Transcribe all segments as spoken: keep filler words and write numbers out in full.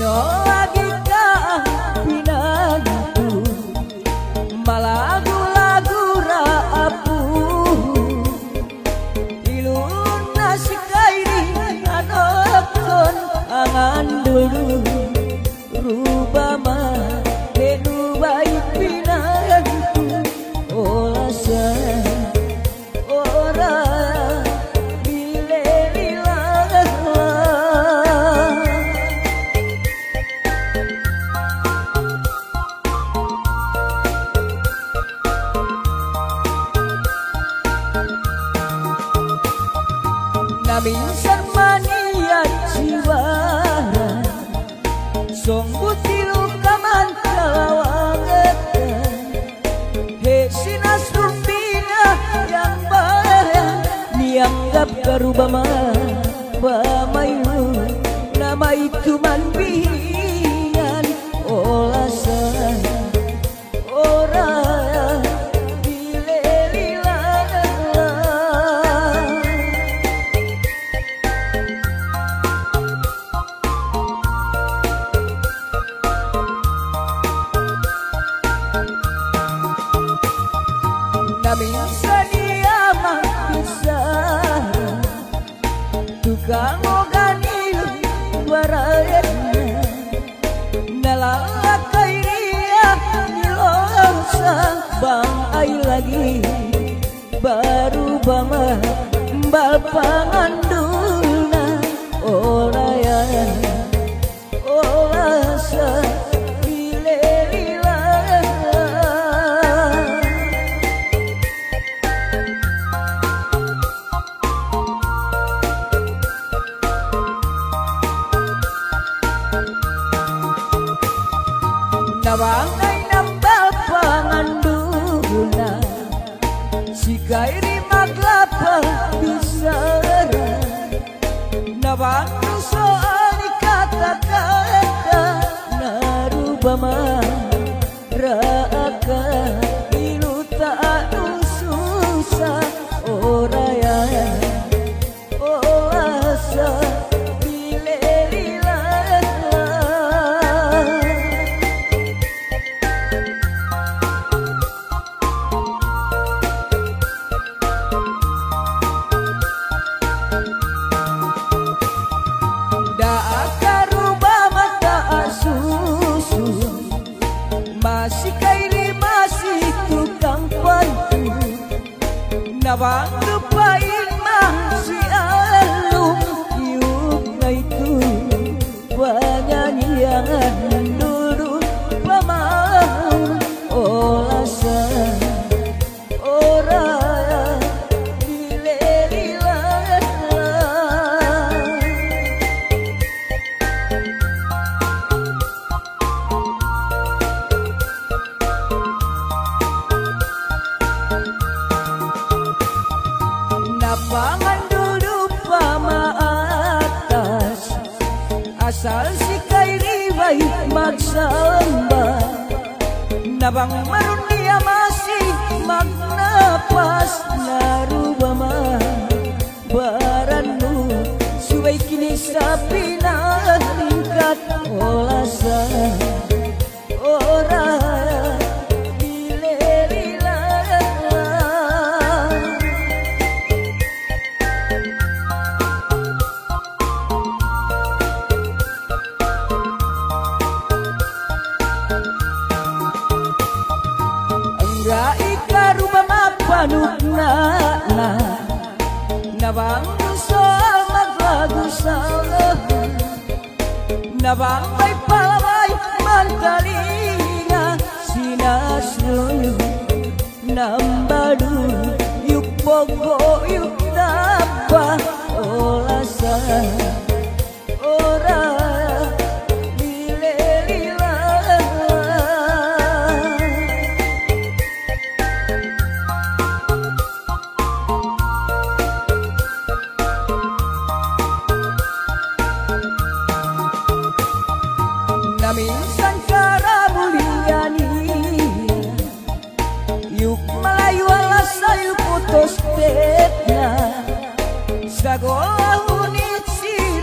lagi ka pinantu malagu-lagu raapu ilun nasi kairi anokon angan dulu rubama denu baik pinantu olasa ora minsan manian jiwara song butilu kamantalawanget he sinas rumpina yang bayang nianggap karubama pamayu nama itu manbingan olasan orang minsan ia mampir tukang oganilu barayana nalalakai dia nilosa bang ai lagi baru bama mbal panganduna oraya olasa nawangai nambal panganduna si kairi maglapa bisara nawangu soal kata-kata narubama raaka ilu tak susah oraya olasa masih kairi masih tukang pantu nawang lupain masih alum yuk na itu penyanyian dulu pamau olasan orang dilelilah nabangan dulu pama atas asal si kairi baik magsamba nabang marun dia masih magnapas narubama baranmu suway kini sapi na tingkat olasan orang panukna nabang soal maglagu salah nabang bay palabay mantalinga sinas loyo nambadu yuk bogo yuk napa olasan ora minsan kara muliani yuk malayu alas sayu putus tetna sagola unit si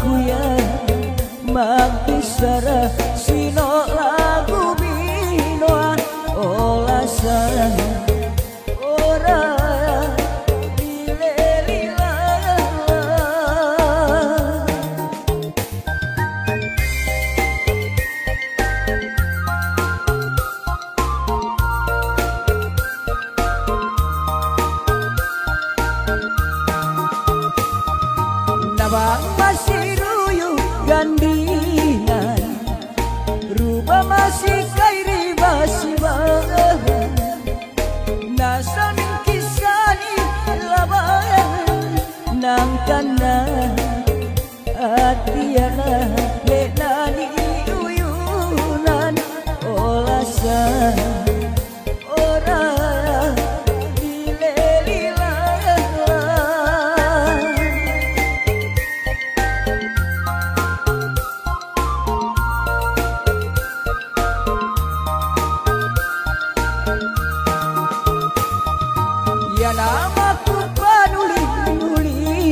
kuya magbisara sino lagu binoa olasan ora dilelila Nabang masih ruyuh gandingan Rubah masih kairi basi bahan Nasa mingkisani labayan Nang kana atiana Lenani uyunan olasan orang ya namaku panuli-nuli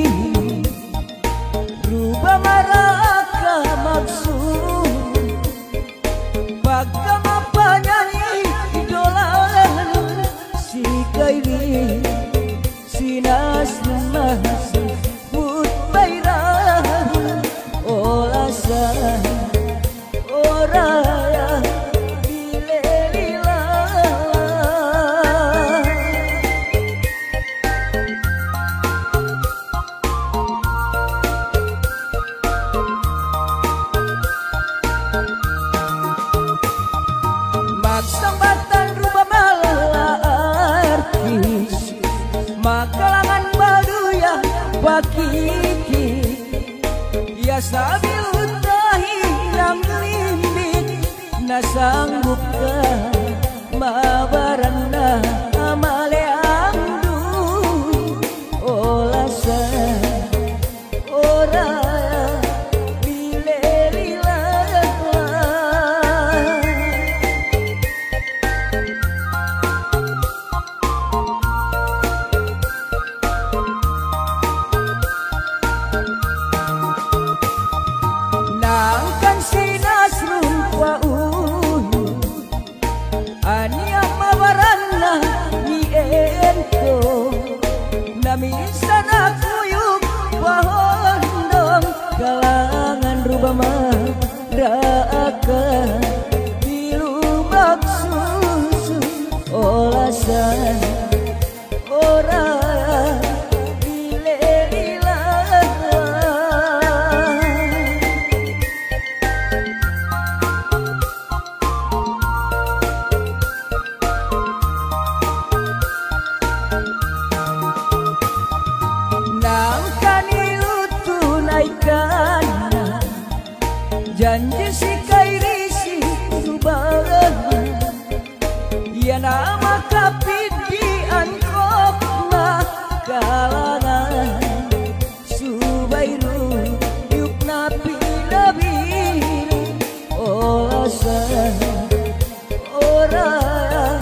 Rubah maraka maksud Bagaimana penyanyi idola Si kairi Si nasri masih Bud bairah olasan orang Sambatan rubah malah artis Makalangan baduya bakiki Ya sambil utahi nang limbit Nasanggup ka mabarana amaleangdu olasan orang Nangkan si nasrun wa unu Ania mawarana ni ento Nami sana kuyuk wahondong Kalangan rubah maraka Dilubak susu olasan orang janji si kairi si rubah ya nama kapidian kokna kalangan subairu yukna pinabiri olasan orang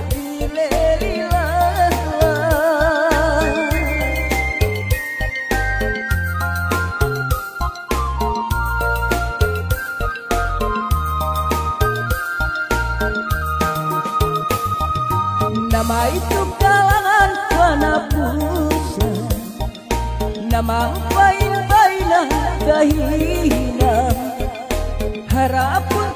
Nama itu kalangan wana pusa Nama bain baina kahina Harapun